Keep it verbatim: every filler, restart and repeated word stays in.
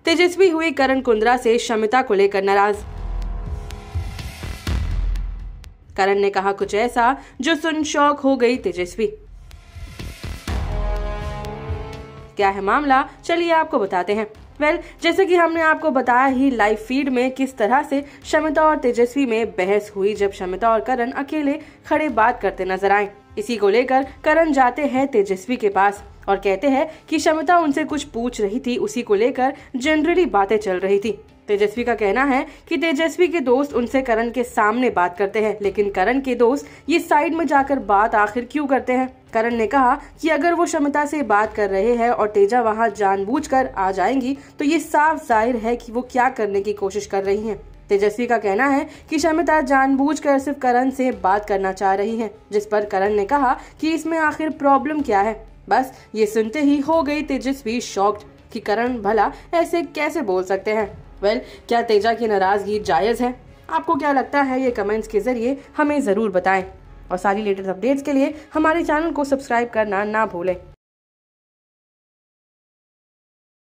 तेजस्वी हुई करण कुंद्रा से शमिता को लेकर नाराज। करण ने कहा कुछ ऐसा जो सुन शॉक हो गई तेजस्वी। क्या है मामला, चलिए आपको बताते हैं। वेल well, जैसे कि हमने आपको बताया ही लाइव फीड में किस तरह से शमिता और तेजस्वी में बहस हुई जब शमिता और करण अकेले खड़े बात करते नजर आए। इसी को लेकर करण जाते हैं तेजस्वी के पास और कहते हैं कि शमिता उनसे कुछ पूछ रही थी, उसी को लेकर जनरली बातें चल रही थी। तेजस्वी का कहना है कि तेजस्वी के दोस्त उनसे करण के सामने बात करते हैं, लेकिन करण के दोस्त ये साइड में जाकर बात आखिर क्यों करते हैं। करण ने कहा कि अगर वो शमिता से बात कर रहे हैं और तेजा वहां जानबूझकर आ जाएंगी तो ये साफ जाहिर है कि वो क्या करने की कोशिश कर रही हैं। तेजस्वी का कहना है कि शमिता जानबूझकर सिर्फ करण से बात करना चाह रही हैं, जिस पर करण ने कहा कि इसमें आखिर प्रॉब्लम क्या है। बस ये सुनते ही हो गई तेजस्वी शॉक्ड कि करण भला ऐसे कैसे बोल सकते हैं। वेल well, क्या तेजा की नाराजगी जायज है? आपको क्या लगता है, ये कमेंट्स के जरिए हमें जरूर बताएं और सारी लेटेस्ट अपडेट्स के लिए हमारे चैनल को सब्सक्राइब करना ना भूलें।